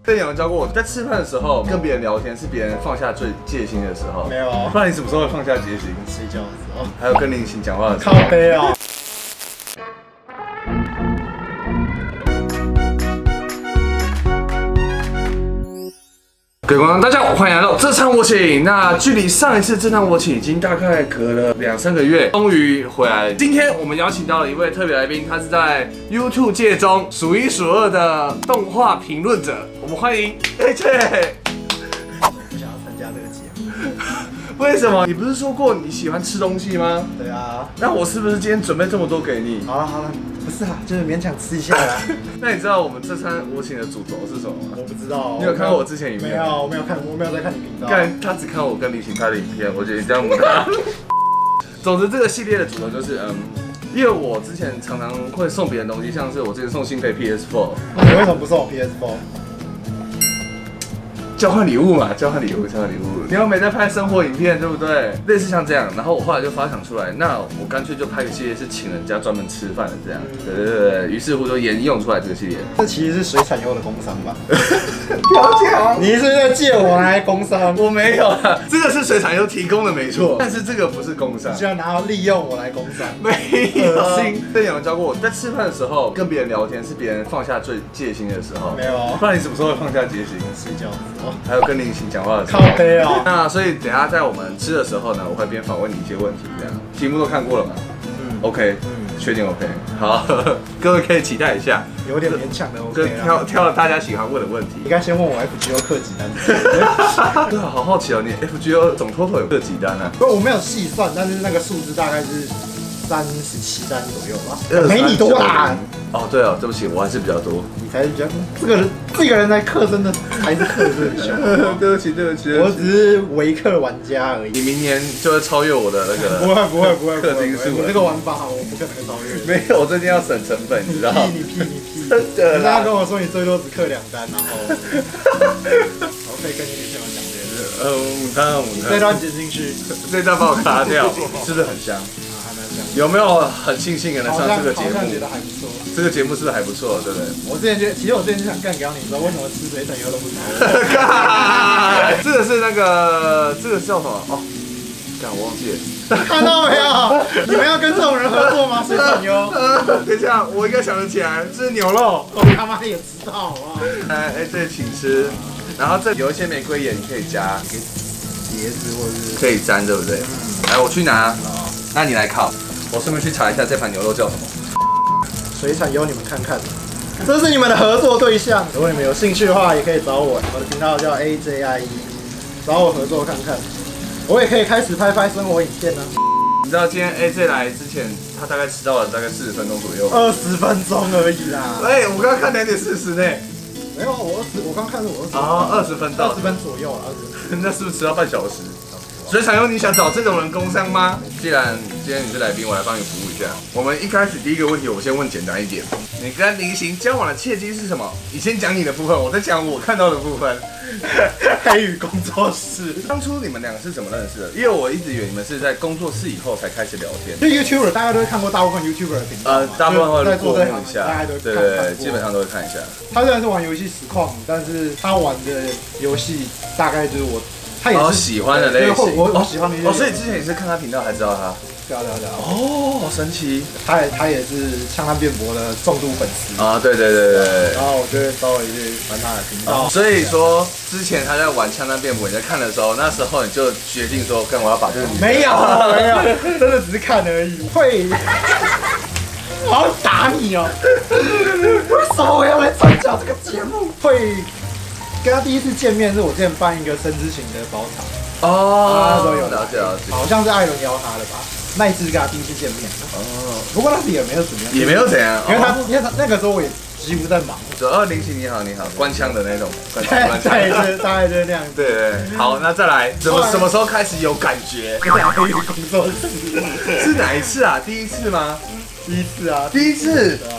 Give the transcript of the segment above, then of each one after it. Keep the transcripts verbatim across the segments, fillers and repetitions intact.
之前有人教过我，在吃饭的时候跟别人聊天是别人放下最戒心的时候。 没有， 不然你什么时候会放下戒心？ 睡觉的时候， 还有跟林行讲话的时候。 靠背哦。 各位观众，大家好，欢迎来到这场我请。那距离上一次这场我请已经大概隔了两三个月，终于回来了。今天我们邀请到了一位特别来宾，他是在 YouTube 界中数一数二的动画评论者。我们欢迎 A J。 不想要参加这个节目。 为什么？你不是说过你喜欢吃东西吗？ 对啊。 那我是不是今天准备这么多给你？ 好了好了，不是啊，就是勉强吃一下啦。 那你知道我们这餐我请的主轴是什么吗？ 我不知道。 你有看过我之前影片？ 没有，我没有看，我没有在看你频道。 看他只看我跟李行他的影片，我觉得你这样不大。总之，这个系列的主轴就是，嗯，因为我之前常常会送别人东西，像是我之前送新培 P S 四， 你为什么不送我 P S 四？ 交换礼物嘛，交换礼物，交换礼物。你又没在拍生活影片，对不对？类似像这样，然后我后来就发想出来，那我干脆就拍个系列是请人家专门吃饭的这样。对对对对，于是乎就沿用出来这个系列。 这其实是水产优的工商吧？ 了解啊！ 你是不是在借我来工商？ 我没有啊，这个是水产优提供的没错，但是这个不是工商。 你居然拿到利用我来工商？ 没有。之前有人教过我，在吃饭的时候跟别人聊天是别人放下最戒心的时候。 没有。 不然你什么时候会放下戒心？ 睡觉的时候。 还有跟林行讲话的时候。 靠背哦。 那所以等一下在我们吃的时候呢，我会边访问你一些问题，这样题目都看过了吗？嗯 ，OK， 嗯，确定 OK， 好，各位可以期待一下， 有点勉强的 OK 就挑挑了大家喜欢问的问题。 应该先问我 F G O 克几单。 对啊，好好奇哦，你 F G O 总 total 有克几单啊？ 不，我没有细算，但是那个数字大概是三十七单左右吧。没你多啦。 哦，对哦，对不起，我还是比较多。 你才是比较这个人，这个人来克真的还是克是很凶。 对不起，对不起， 我只是微克玩家而已。 你明年就会超越我的那个。 不会不会不会， 氪金数。 你这个玩法我不可能超越。 没有，我最近要省成本，你知道吗？ 你屁你屁！ 真的啦。 人家跟我说你最多只氪两单，然后我可以跟你女朋友讲这件事。 呃，午餐午餐。 这段剪进去， 这段帮我卡掉，是不是很香？有没有很庆幸能上这个节目？ 觉得还不错。这个节目是不是还不错？对不对？ 我之前觉得，其实我之前就想干掉你，你知道为什么吃水产优都不炒？ 这个是那个，这个叫什么？哦，干我忘记了。 看到没有？你们要跟这种人合作吗？水产优？ 等一下，我应该想得起来，这是牛肉。 我他妈也知道，好不好？ 哎哎，这请吃。然后这有一些玫瑰盐，你可以加椰子或者是可以沾，对不对？来，我去拿。那你来烤。我顺便去查一下这盘牛肉叫什么。 水产优，你们看看，这是你们的合作对象。如果你们有兴趣的话，也可以找我，我的频道叫 A J I E， 找我合作看看。我也可以开始拍拍生活影片呢。 你知道今天 A J 来之前，他大概迟到了大概四十分钟左右。 二十分钟而已啦。 哎，我刚刚看两点四十呢。 没有，我二十，我刚看是我二十。 啊，二十分到。 二十分左右了，二十。 那是不是迟到半小时？水产优，你想找这种人工商吗？既然今天你是来宾，我来帮你服务一下。我们一开始第一个问题，我先问简单一点。你跟林行交往的契机是什么？你先讲你的部分，我再讲我看到的部分。 黑羽工作室， 当初你们两个是怎么认识的？因为我一直以为你们是在工作室以后才开始聊天。 就 YouTuber， 大家都会看过大部分 YouTuber 的频道，呃， 大部分会过目一下， 大家都对对对，基本上都会看一下。 他虽然是玩游戏实况，但是他玩的游戏大概就是我。他也是喜欢的类型， 我我喜欢的哦， 所以之前也是看他频道才知道他， 对啊对啊对啊， 哦，好神奇， 他也他也是枪弹辩驳的重度粉丝啊，对对对对， 然后我就会稍微去翻他的频道， 所以说之前他在玩枪弹辩驳，你在看的时候，那时候你就决定说，跟我要把这个女没有没有，真的只是看而已，会。我要打你哦！为什么我要来参加这个节目？会。跟他第一次见面是我之前办一个生之行的包场哦，那时候有了解了解， 好像是艾伦邀他的吧，那一次跟他第一次见面哦，不过那时也没有怎么样， 也没有怎样， 因为他因为他那个时候我也几乎在忙， 就二零七你好你好，官腔的那种， 对对，大概就是那样子， 对对，好，那再来，什么什么时候开始有感觉？ 黑羽工作室是哪一次啊？第一次吗？ 第一次啊， 第一次， 对啊。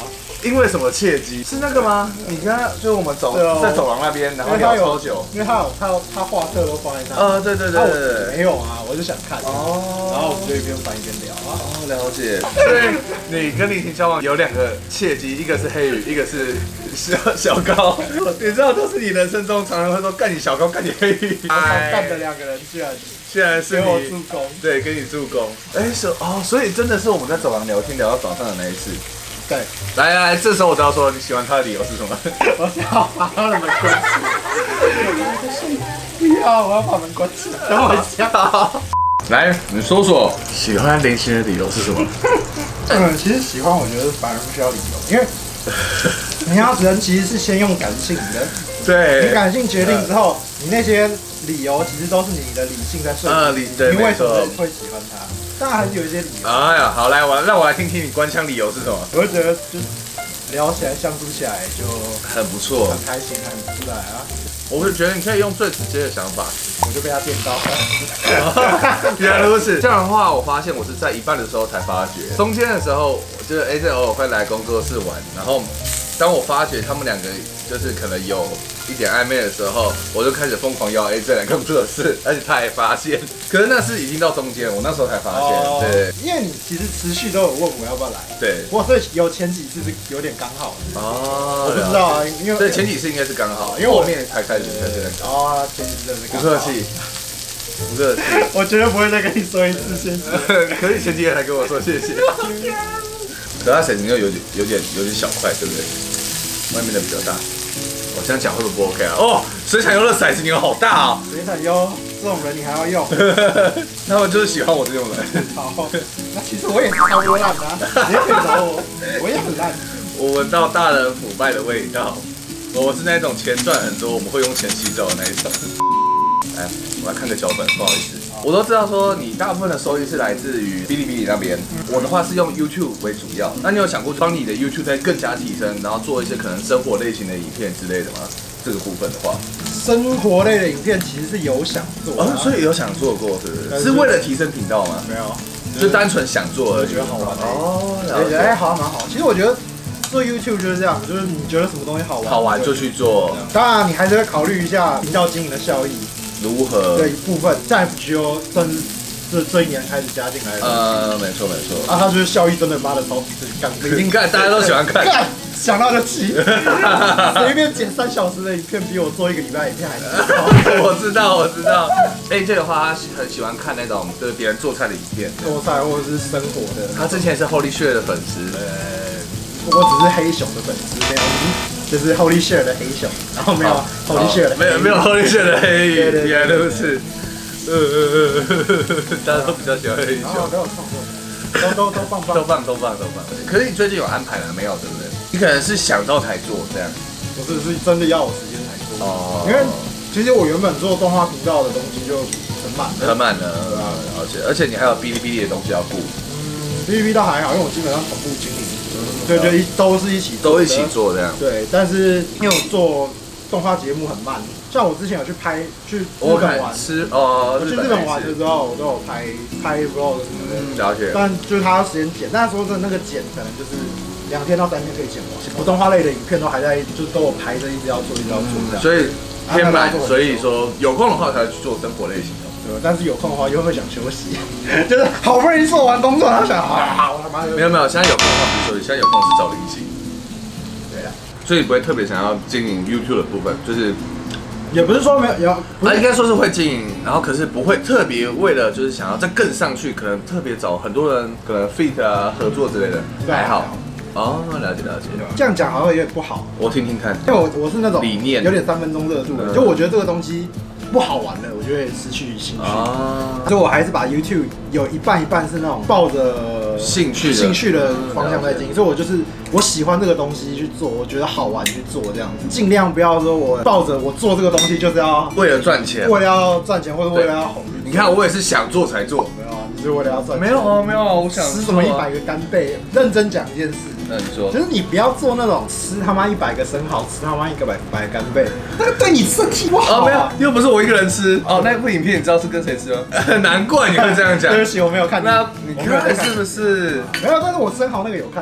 因为什么契机？是那个吗？你跟他就是我们走在走廊那边，然后聊超久， 因为他有他有他画册都放在那。 呃，对对对对， 没有啊，我就想看哦， 然后我们就一边翻一边聊啊。 哦，了解。所以你跟林婷交往有两个契机，一个是黑羽，一个是小小高。你知道，都是你人生中常常会说干你小高，干你黑羽。 常干的两个人居然居然是给我你助攻， 对，给你助攻。哎，是哦，所以真的是我们在走廊聊天聊到早上的那一次。 对， 来来来，这时候我就要说你喜欢他的理由是什么？ 我想要把他的门关起。不要，我要把门关起。等我一下。 来，你说说喜欢林晴的理由是什么？ 嗯，其实喜欢我觉得反而不需要理由，因为你要人其实是先用感性的， 对， 你感性决定之后，你那些理由其实都是你的理性在说服你，你为什么会喜欢他？当然还是有一些理由。 哎呀，好来，我让我来听听你官腔理由是什么？ 我就觉得就聊起来相处起来就很不错， 很开心，很自然啊。 我就觉得你可以用最直接的想法， 我就被他电到了。 原来如此。这样的话，我发现我是在一半的时候才发觉，中间的时候，就是 A J 偶尔会来工作室玩，然后当我发觉他们两个就是可能有一点暧昧的时候，我就开始疯狂邀 A J 来工作室，而且他还发现，可是那是已经到中间，我那时候才发现，哦、对， 因为你其实持续都有问我要不要来， 对， 我所以有前几次是有点刚好的， 哦， 我不知道啊，因为对前几次应该是刚好，因为后面才开始开始那个， 哦，前几次真的是不客气。不客气， 我绝对不会再跟你说一次谢谢。 可以前几天才跟我说谢谢。可他水晶又有点有点有点小块，对不对？外面的比较大。我这样讲会不会不 OK 啊？哦，水产优的骰子牛好大啊！ 水产优这种人你还要用？ 他们就是喜欢我这种人。 好，那其实我也超多烂的、啊，你也可以找我，我也很烂。 我闻到大人腐败的味道。我是那种钱赚很多，我们会用钱洗澡的那一种。来，我来看个脚本，不好意思。我都知道说你大部分的收益是来自于哔哩哔哩那边，我的话是用 YouTube 为主要。那你有想过帮你的 YouTube 再更加提升，然后做一些可能生活类型的影片之类的吗？这个部分的话， 生活类的影片其实是有想做、啊， 哦，所以有想做过，是不是？是为了提升频道吗？ 没有， 就单纯想做而已， 觉得好玩哦， 了解，哎，好像蛮好。其实我觉得做 YouTube 就是这样，就是你觉得什么东西好玩， 好玩就去做。 当然，你还是会考虑一下频道经营的效益。 如何？ 对一部分，像 F G O 算是这这一年开始加进来的。 呃，没错没错。 啊，他就是效益真的妈的超干， 一定看，大家都喜欢看。 干，想到就气。随便剪三小时的影片，比我做一个礼拜影片还多。 我知道，我知道。A J 的话，他很喜欢看那种就是别人做菜的影片， 做菜或者是生活的。 他之前是 Holy Shit 的粉丝。 呃，我只是黑熊的粉丝，没有。就是 Holy Share 的黑熊，然后没有 Holy Share 的， 没有没有 Holy Share 的黑鱼，原来如此。呃呃呃，大家都比较喜欢黑熊。 都有创作，都都都棒棒， 都棒都棒都棒。可是你最近有安排了没有？对不对？你可能是想到才做这样。 不是，是真的要有时间才做。 哦。 因为其实我原本做动画频道的东西就很满了， 很满了，而且而且你还有哔哩哔哩的东西要顾。 嗯，哔哩哔哩倒还好，因为我基本上同步经营。对对，都是一起都一起做这样。 对，但是因为我做动画节目很慢，像我之前有去拍去日本玩， 吃哦， 我去日本玩的时候，我都有拍拍 vlog 什么的， 了解。 但就是他要时间剪，但是说真的那个剪可能就是两天到三天可以剪完。我动画类的影片都还在，就是都有排着一直要做，一直要做这样。 所以偏满，所以说有空的话才去做生活类型的。 对，但是有空的话又会想休息，就是好不容易做完工作，然后想啊，我他妈没有没有，现在有空的话不是休息，现在有空是找零星。 对啊， 所以不会特别想要经营 YouTube 的部分，就是也不是说没有要， 啊，应该说是会经营，然后可是不会特别为了就是想要再更上去，可能特别找很多人可能 feat 啊合作之类的，还好。哦，了解了解。 这样讲好像有点不好， 我听听看。 因为我我是那种理念有点三分钟热度的，就我觉得这个东西不好玩了，我就会失去兴趣。啊，所以我还是把 YouTube 有一半一半是那种抱着兴趣兴趣的方向在经营，所以我就是我喜欢这个东西去做，我觉得好玩去做这样子，尽量不要说我抱着我做这个东西就是要为了赚钱， 为了要赚钱或者为了要红。 你看我也是想做才做， 没有啊，你是为了要赚钱。 没有啊，没有啊，我想吃什么一百个干贝，认真讲一件事。 那你说， 就是你不要做那种吃他妈一百个生蚝，吃他妈一个百百干贝，那个对你身体不好、啊。 哦，没有，又不是我一个人吃。哦，那部影片你知道是跟谁吃吗？难怪你会这样讲。 对不起，我没有看。 那你看是不是？ 没有，但是我生蚝那个有看的。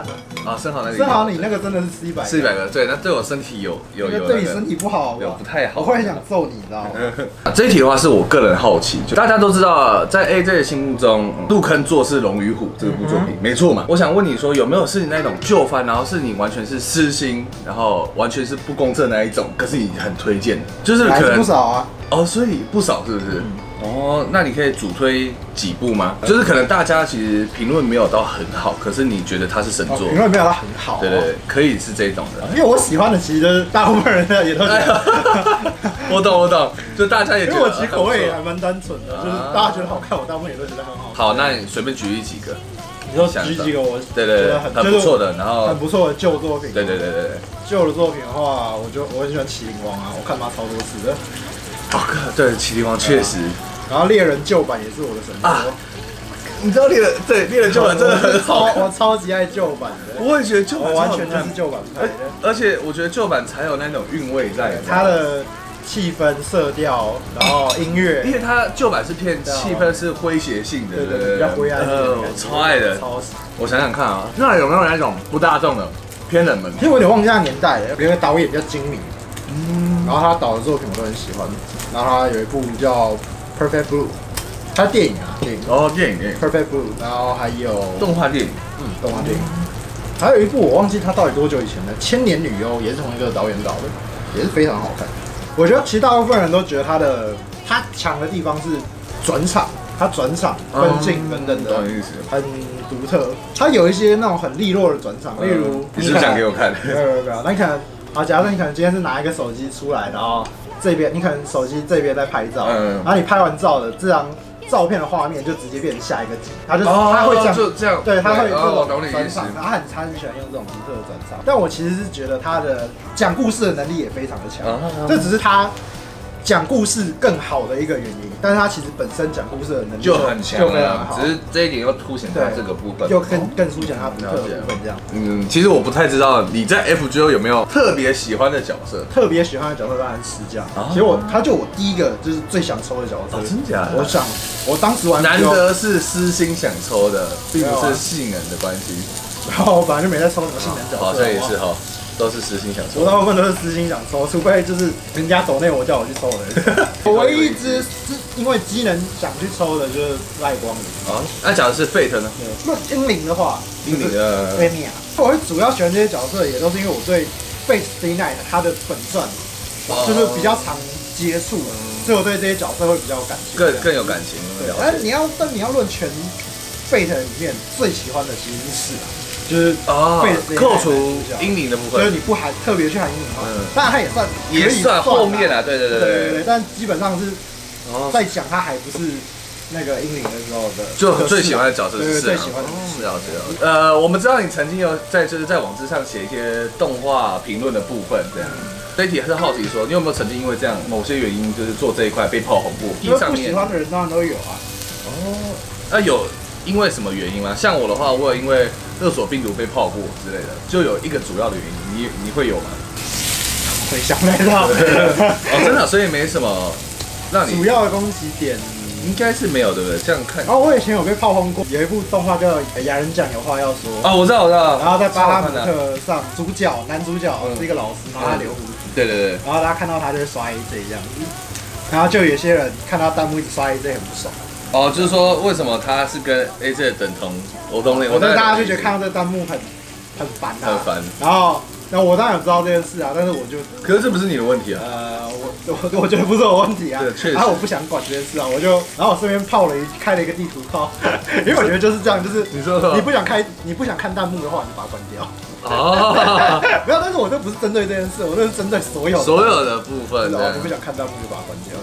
啊，生蚝那个。 生蚝你那个真的是吃一百， 吃一百个，对，那对我身体有有有对你身体不好， 有不太好。 我会想揍你，你知道吗？ 这一题的话是我个人好奇，就大家都知道，在 A J 的心目中，入坑做是《龙与虎》这部作品，没错嘛。我想问你说，有没有是那种旧番，然后是你完全是私心，然后完全是不公正的那一种，可是你很推荐的，就是可能不少啊。 哦，所以不少是不是？哦，那你可以主推几部吗？就是可能大家其实评论没有到很好，可是你觉得它是神作？ 评论没有到很好。 对对，可以是这种的。 因为我喜欢的其实大部分人也都觉得。 我懂我懂，就大家也觉得。 因为我其实口味也还蛮单纯的，就是大家觉得好看，我大部分也都觉得很好。 好，那你随便举例几个。 你说举几个我对对对很不错的，然后很不错的旧作品。 对对对对对。 旧的作品的话，我就我很喜欢《麒麟王》啊，我看他超多次的。 哦，对，《麒麟王》确实。 然后猎人旧版也是我的神作、啊， 你知道猎人对猎人旧版真的很好， 我超级爱旧版的。 我也觉得旧版完全就是旧版拍的， 而且我觉得旧版才有那种韵味在， 它的气氛、色调，然后音乐， 因为它旧版是偏气氛是诙谐性的， 对对对，比较灰暗的， 我超爱的。 超我想想看啊，那有没有那种不大众的偏冷门？ 其实我有点忘记他年代了，因为导演比较精明，嗯，然后他导的作品我都很喜欢，然后他有一部叫Perfect Blue， 它电影啊，电影哦，电影电影 Perfect Blue， 然后还有动画电影， 嗯，动画电影，还有一部我忘记它到底多久以前了，《千年女优》也是同一个导演导的，也是非常好看。我觉得其实大部分人都觉得它的它强的地方是转场，它转场、分镜等等的，很独特。它有一些那种很利落的转场，例如你是不是想给我看？ 没有没有没有，那你可能好，假设你可能今天是拿一个手机出来，然后。这边你可能手机这边在拍照，嗯、然后你拍完照的这张照片的画面就直接变成下一个景，它就它、哦、会这样， 就这样， 对，它会这种转场， 他很他很喜欢用这种独特的转场。但我其实是觉得他的讲故事的能力也非常的强，哦、这只是他讲故事更好的一个原因，但是他其实本身讲故事的能力就很强了，只是这一点又凸显他这个部分， 就更更凸显他独特的部分这样。 嗯，其实我不太知道你在 F G O 有没有特别喜欢的角色？ 特别喜欢的角色当然是石匠，其实我他就我第一个就是最想抽的角色， 真假？ 我想我当时玩， 难得是私心想抽的，并不是性能的关系。 然后我本来就没在抽什么性能角色， 好像也是哈。都是私心想抽， 我大部分都是私心想抽，除非就是人家抖内我叫我去抽的。我唯一一只是因为机能想去抽的就是赖光明。 啊，那讲的是 Fate 呢？ 那英灵的话， 英灵的 Enya， 我会主要喜欢这些角色，也都是因为我对 Fate Stay Night 它的本传就是比较常接触，所以我对这些角色会比较有感情， 更更有感情。 对，但你要但你要论全 Fate 里面最喜欢的其实是啊。就是哦，扣除英灵的部分， 就是你不含特别去含英灵的话，当然它也算也算后面啊，对对对对对， 但基本上是在讲它还不是那个英灵的时候的， 就最喜欢的角色是最喜欢的是啊是啊。呃，我们知道你曾经有在就是在网志上写一些动画评论的部分，这样。这一题还是好奇说，你有没有曾经因为这样某些原因，就是做这一块被炮红过？ 因为不喜欢的人当然都有啊。 哦，那有。因为什么原因吗？像我的话，我有因为勒索病毒被泡过之类的，就有一个主要的原因。你你会有吗？ 会想不到。 哦，真的，所以没什么让你主要的攻击点应该是没有，对不对？这样看。 哦，我以前有被炮轰过，有一部动画叫《雅人讲有话要说》。 哦，我知道，我知道。 然后在巴哈姆特上，主角男主角是一个老师，然后他留胡子。 对对对。 然后大家看到他就会刷 A J 这样子，然后就有些人看到弹幕一直刷 A J 很不爽。 哦，就是说为什么他是跟 A J 等同？我懂你， 我但大家就觉得看到这个弹幕很很烦啊， 很烦。 然后，然后我当然有知道这件事啊，但是我就， 可是这不是你的问题啊。 呃，我我我觉得不是我问题啊。 对，确实。 然后我不想管这件事啊，我就，然后我顺便泡了一开了一个地图炮，因为我觉得就是这样，就是你说说， 你不想开，你不想看弹幕的话，你把它关掉。 哦， 没有，但是我这不是针对这件事，我这是针对所有所有的部分。 你不想看弹幕就把它关掉。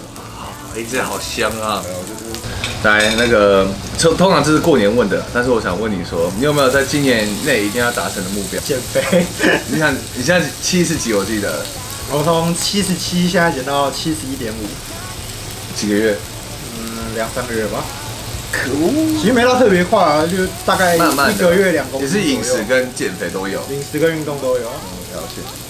A J 好香啊！来，那个通通常这是过年问的，但是我想问你说，你有没有在今年内一定要达成的目标？ 减肥。 你看你现在七十几，我记得。 我从七十七现在减到七十一点五， 几个月？ 嗯，两三个月吧。 可恶！ 其实没到特别快啊，就大概一个月两公斤。 也是饮食跟减肥都有， 饮食跟运动都有。 嗯，了解。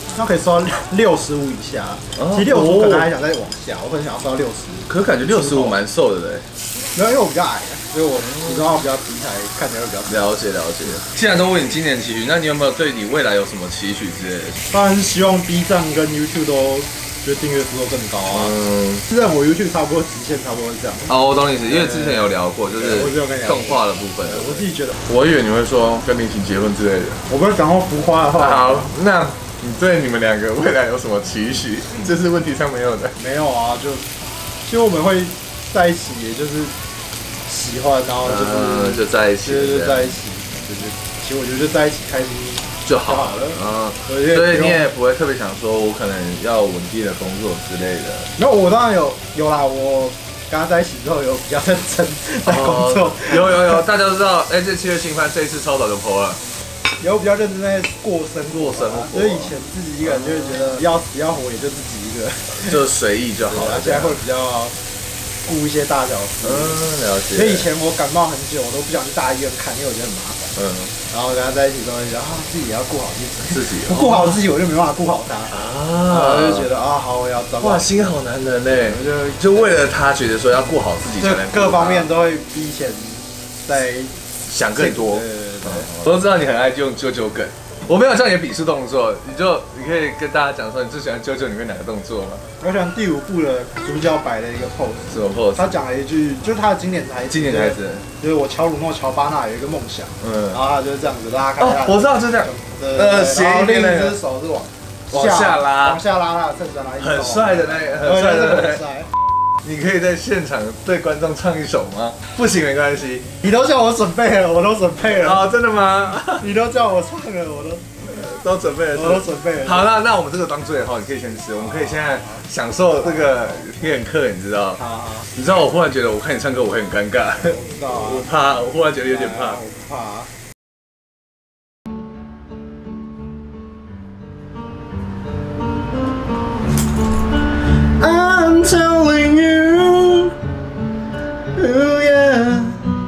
那可以瘦到六十五以下。其实六十五可能还想再往下，我很想要瘦到六十。 可感觉六十五蛮瘦的嘞。 没有，因为我比较矮，所以我体重比较低，才看起来会比较了解了解。既然都问你今年期许，那你有没有对你未来有什么期许之类的？ 当然是希望 B 站跟 YouTube 都。觉得订阅数都更高啊！嗯，是在我 YouTube 差不多极限，差不多是这样。 哦，我懂你意思，因为之前有聊过，就是动画的部分。 我自己觉得， 我以为你会说跟林晴结婚之类的。 我不是讲过浮夸的话。 好，那你对你们两个未来有什么期许？这是问题上没有的。 没有啊，就其实我们会在一起，也就是喜欢，然后就是就在一起， 就在一起，就是其实我觉得就在一起开心。就好了， 嗯，所以你也不会特别想说，我可能要稳定的工作之类的。 那我当然有有啦，我跟他在一起之后有比较认真在工作， 有有有，大家都知道，哎，这七月新番这一次超早就 po 了， 有比较认真在过生过生活。 所以以前自己一个人就会觉得要死要活也就自己一个， 就随意就好了。 现在会比较顾一些大小事， 嗯，了解。 所以以前我感冒很久，我都不想去大医院看，因为我觉得很麻烦。嗯。然后跟他在一起之后，然后自己也要顾好自己， 自己不顾好自己，我就没办法顾好他啊。我就觉得啊，好，我要找哇，心好男人嘞！我就就为了他，觉得说要顾好自己，才能各方面都会比以前在想更多。 对对对， 我都知道你很爱用啾啾梗，我没有叫你的笔试动作，你就你可以跟大家讲说，你最喜欢啾啾里面哪个动作吗？ 我喜欢第五部的主角摆的一个 pose。 什么 pose？ 他讲了一句，就是他的经典台词。 经典台词。 就是我乔鲁诺·乔巴纳有一个梦想，嗯，然后他就是这样子拉开。 哦，我知道，就这样。 呃，然后另一只手是往往下拉， 往下拉他的衬衫拉。 很帅的那个，很帅的，很帅。你可以在现场对观众唱一首吗？不行，没关系。 你都叫我准备了，我都准备了。 哦，真的吗？ 你都叫我唱了，我都。 都准备了， 我都准备了。 好，那那我们这个当最后，你可以先吃。我们可以现在享受这个片刻，你知道？好，你知道我忽然觉得，我看你唱歌我会很尴尬。 我知道啊。 我怕，我忽然觉得有点怕。 我不怕啊。I'm telling you, oh yeah,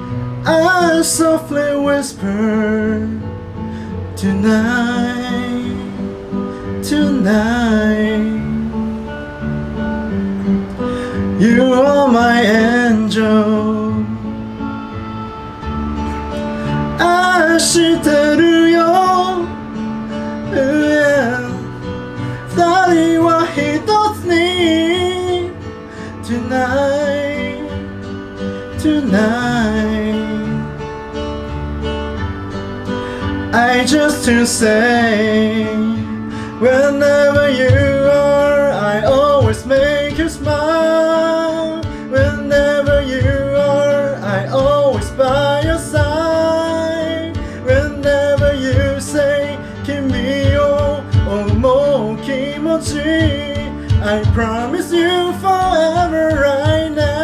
I softly whisper. Tonight, tonight, you are my angel. 愛してるよ、二人は一つに。Tonight, tonight. I just to say, whenever you are, I always make you smile. Whenever you are, I always by your side. Whenever you say, 君を思う気持ち, I promise you forever right now.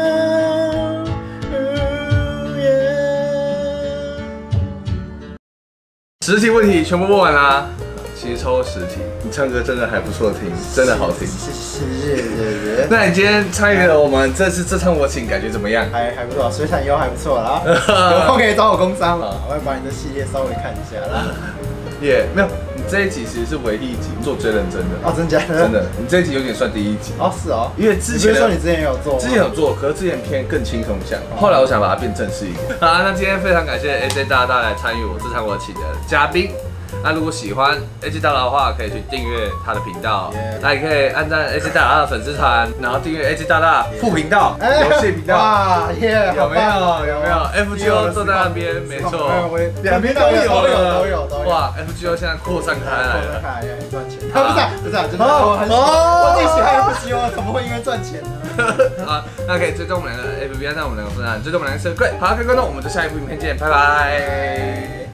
Yeah. 十题问题全部问完啦，其实超过十题。你唱歌真的还不错听，真的好听。 谢谢谢谢。 那你今天参与了我们这次这场我请，感觉怎么样？ 还还不错，水产优还不错啦。有空可以找我工商嘛，我会把你的系列稍微看一下啦。 也、yeah, 没有，你这一集其实是唯一一集做最认真的哦，真假的？ 真的，你这一集有点算第一集哦，是哦， 因为之前你不是说你之前也有做， 之前有做，可是之前偏更轻松向，后来我想把它变正式一点。好，那今天非常感谢 A J 大大来参与我这场我请的嘉宾。那如果喜欢 A J 大大的话，可以去订阅他的频道， yeah. 那也可以按赞 A J 大大的粉丝团，然后订阅 A J 大大副频道、游戏频道。哇耶！有没有？有没有 ？F G O 坐在那边，没错，两边都有了， 都有都有。 哇 ，F G O 现在扩散开来了， 很赚钱。不是不是，真的，我很喜欢，我自己喜欢 F G O， 怎么会因为赚钱呢？ 好，那可以追踪我们两个 F B， 那我们两个分享，追踪我们两个社会。好，各位观众，我们就下一部影片见，拜拜。